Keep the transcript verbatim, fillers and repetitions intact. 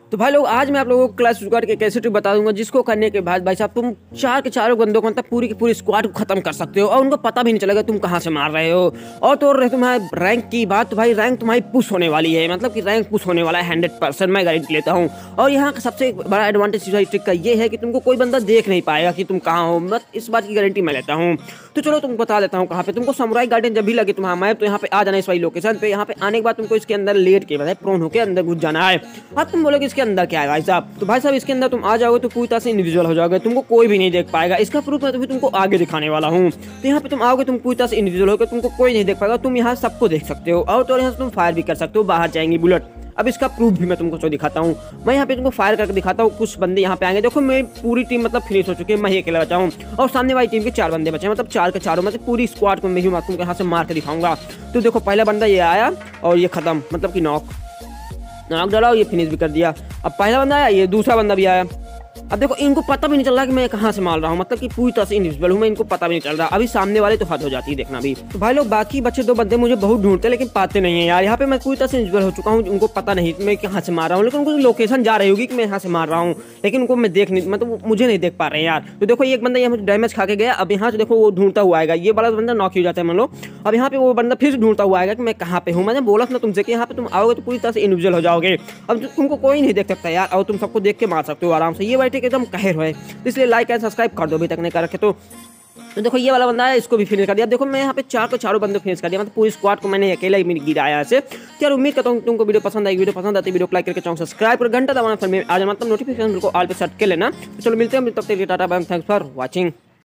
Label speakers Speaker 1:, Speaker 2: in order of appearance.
Speaker 1: तो भाई लोग आज मैं आप लोगों को क्लैश स्क्वाड के कैसे ट्रिक बता दूंगा जिसको करने के बाद भाई साहब तुम चार के चारों बंदों को मतलब पूरी की पूरी स्क्वाड को खत्म कर सकते हो और उनको पता भी नहीं चलेगा तुम कहां से मार रहे हो। और तो रहे तुम्हारे रैंक की बात, तो भाई रैंक तुम्हारी पुश होने वाली है, मतलब कि रैंक पुश होने वाला है हंड्रेड परसेंट, मैं गारंटी लेता हूँ। और यहाँ का सबसे बड़ा एडवांटेज इस ट्रिक का ये है कि तुमको कोई बंदा देख नहीं पाएगा कि तुम कहाँ हो, मत इस बात की गारंटी मैं लेता हूँ। तो चलो तुमको बता देता हूँ कहाँ पे। तुमको समुराई गार्डन जब भी लगे तुम्हारा मैप, तो यहाँ पे आ जाना इस वाली लोकेशन पे। यहाँ पे आने के बाद तुमको इसके अंदर लेट के बाद प्रोन होकर अंदर घुस जाना है। अब तुम बोलोगे इसके अंदर क्या है भाई साहब, तो भाई साहब इसके अंदर तुम आ जाओगे तो पूरी तरह से इंडिविजुअल हो जाओगे, तुमको कोई भी नहीं देख पाएगा। इसका प्रूफ मैं तो तुमको आगे दिखाने वाला हूँ। तो यहाँ पे तुम आओगे, तुम पूरी तरह से इंडिविजुअल होकर तुमको कोई नहीं देख पाएगा, तुम यहाँ सबको देख सकते हो। और तो यहाँ से तुम फायर भी कर सकते हो, बाहर जाएंगी बुलेट। अब इसका प्रूफ भी मैं तुमको जो दिखाता हूँ, मैं यहाँ पे तुमको फायर करके दिखाता हूँ। कुछ बंदे यहाँ पे आएंगे, देखो मेरी पूरी टीम मतलब फिनिश हो चुकी है, मैं ही अकेला बचा हूँ और सामने वाली टीम के चार बंदे बचे हैं, मतलब चार के चारों मतलब पूरी स्क्वाड को मैं ही तुमको यहाँ से मार के दिखाऊंगा। तो देखो पहला बंदा ये आया और ये खत्म, मतलब कि नॉक नॉक डाला और ये फिनिश भी कर दिया। अब पहला बंदा आया, ये दूसरा बंदा भी आया। अब देखो इनको पता भी नहीं चल रहा कि मैं कहाँ से मार रहा हूँ, मतलब कि पूरी तरह से इनविजिबल हूँ मैं, इनको पता भी नहीं चल रहा। अभी सामने वाले तो हद हो जाती है, देखना भी। तो भाई लोग बाकी बच्चे दो बंदे मुझे बहुत ढूंढते लेकिन पाते नहीं है यार। यहाँ पे मैं पूरी तरह से इनविजिबल हो चुका हूँ, उनको पता नहीं मैं कहाँ से मार रहा हूँ, लेकिन उनको लोकेशन जा रही होगी कि मैं यहाँ से मार रहा हूँ, लेकिन उनको मैं देख नहीं, मतलब मुझे नहीं देख पा रहे हैं यार। तो देखो एक बंदा यहाँ डैमेज खा के गया। अब यहाँ से देखो वो ढूंढता हुआ आएगा, ये वाला बंदा नॉक हो जाता है मान लो। अब यहाँ पे वो बंदा फिर ढूंढता हुआ आएगा कि मैं कहाँ पे हूँ। मैंने बोला था ना तुमसे कि यहाँ पे तुम आओगे तो पूरी तरह से इनविजिबल हो जाओगे। अब तुमको कोई नहीं देख सकता यार, और तुम सबको देख के मार सकते हो आराम से। ये वाइट एकदम कहर है, इसलिए लाइक एंड सब्सक्राइब कर दो अभी तक नहीं कर रखे तो। तो देखो ये वाला बंदा है, इसको भी फिनिश कर दिया। देखो मैं यहाँ पे चार को चारों बंदे फिनिश कर दिया, मतलब पूरी स्क्वाड को मैंने अकेला ही गिराया ऐसे। तो यार उम्मीद करता हूँ तुमको वीडियो पसंद आई। वीडियो पसंद आती वीडियो को लाइक करके चैनल सब्सक्राइब और घंटा दबाना फिर में आ जाना, मतलब नोटिफिकेशन को ऑल पे सेट कर लेना। तो चलो मिलते हैं, तब तक tata bye, thanks for watching.